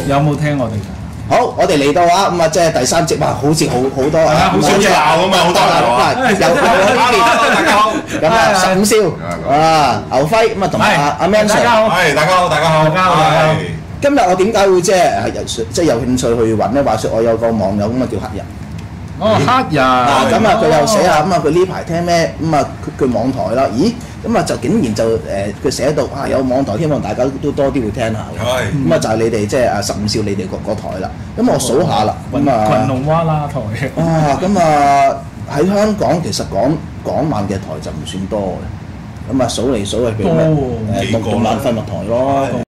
有冇聽我哋㗎？ 好，我哋嚟到啊，咁啊，即係第3節，哇，好似好多啊， 好少鬧咁嘛，好多鬧又喺呢邊， 大家好， 咁啊，15少啊，牛輝咁啊，同埋阿 Man Sir， 係大家好，大家好， 今日我點解會即係有興趣去揾咧？話説我有個網友咁啊叫黑人。 哦，黑人咁啊，佢又寫下咁啊，佢呢排聽咩咁啊？佢網台啦，咦？咁啊就竟然就佢寫到啊有網台，希望大家都多啲會聽下嘅。咁啊就係你哋即係15少你哋個台啦。咁我數下啦，咁啊群龍蛙啦台。 咁啊喺香港其實港漫嘅台就唔算多嘅。咁啊數嚟數去，譬如咩動漫廢物台咯。